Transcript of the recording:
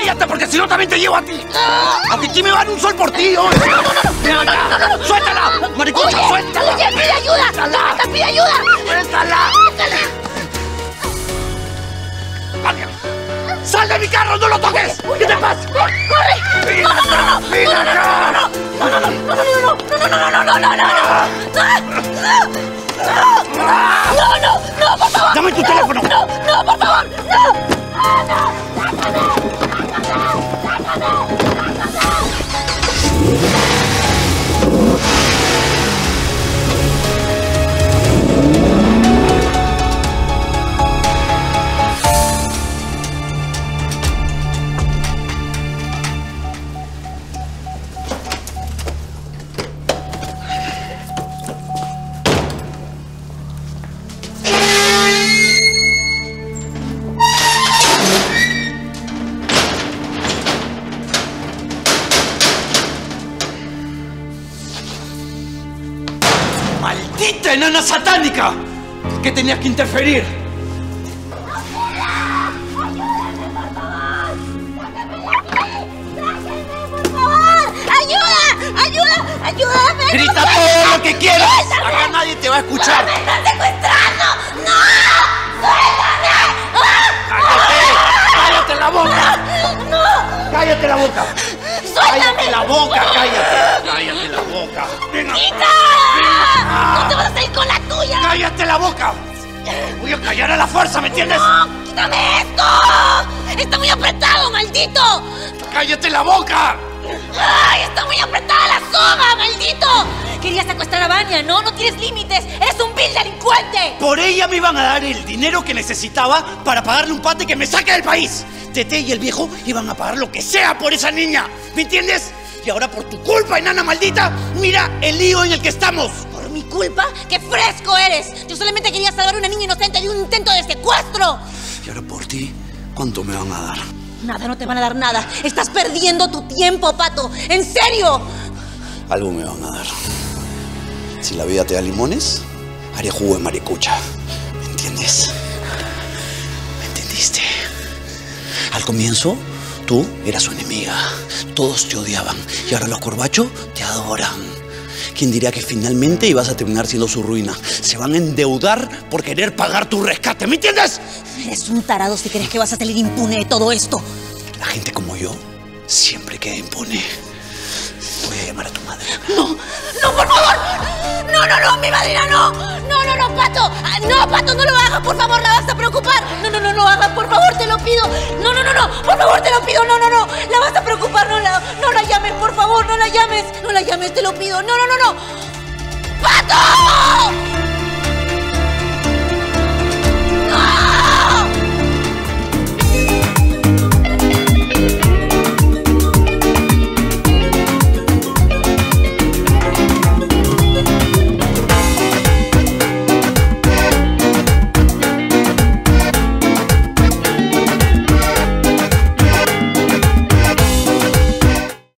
cállate, porque si no también te llevo a ti. A ti me van un sol por ti, hoy. Ven acá. ¡Suéltala! ¡Maricucha, suéltala! ¡Oye, pide ayuda! ¡Suéltala! ¡Pide ayuda! ¡Suéltala! ¡Vale! ¡Sal de mi carro! ¡No lo toques! ¿Qué te pasa? ¡Corre! ¡Ven acá! ¡Ven acá! ¡No, por favor! ¡Dame tu teléfono! ¡No, por favor! ¡No! ¡Maldita enana satánica! ¿Qué tenías que interferir? ¡Ayúdame! ¡Grita todo lo que quieras! Acá nadie te va a escuchar. ¡Me están secuestrando! ¡No! ¡Suéltame! ¡Cállate la boca! ¡No! ¡Cállate la boca! ¡Suéltame! ¡Cállate la boca! ¡Cállate! ¡Cállate la boca! ¡Venga! ¡Quita! ¡No te vas a ir con la tuya! ¡Cállate la boca! Voy a callar a la fuerza, ¿me entiendes? ¡No! ¡Quítame esto! ¡Está muy apretado, maldito! ¡Cállate la boca! ¡Ay! ¡Está muy apretada la soga, maldito! Querías secuestrar a Vania, ¿no? ¡No tienes límites! ¡Eres un vil delincuente! Por ella me iban a dar el dinero que necesitaba para pagarle un pate que me saque del país. Tete y el viejo iban a pagar lo que sea por esa niña, ¿me entiendes? Y ahora por tu culpa, enana maldita, mira el lío en el que estamos. ¿Por mi culpa? ¡Qué fresco eres! Yo solamente quería salvar a una niña inocente de un intento de secuestro. Y ahora por ti, ¿cuánto me van a dar? Nada, no te van a dar nada. Estás perdiendo tu tiempo, Pato. ¡En serio! Algo me van a dar. Si la vida te da limones, haré jugo de maricucha. ¿Me entiendes? ¿Me entendiste? Al comienzo, tú eras su enemiga. Todos te odiaban. Y ahora los corbachos te adoran. ¿Quién diría que finalmente ibas a terminar siendo su ruina? Se van a endeudar por querer pagar tu rescate. ¿Me entiendes? Eres un tarado si crees que vas a salir impune de todo esto. La gente como yo siempre queda impune. Voy a llamar a tu madre. ¡No! ¡No, por favor! ¡No, mi madrina, no! ¡No, Pato! ¡No, Pato, no lo hagas, por favor! ¡La vas a preocupar! ¡No lo hagas, por favor, te lo pido! ¡No! ¡Por favor, te lo pido! ¡No! ¡La vas a preocupar! ¡No la llames, por favor! ¡No la llames! ¡No la llames, te lo pido! ¡No! ¡Pato!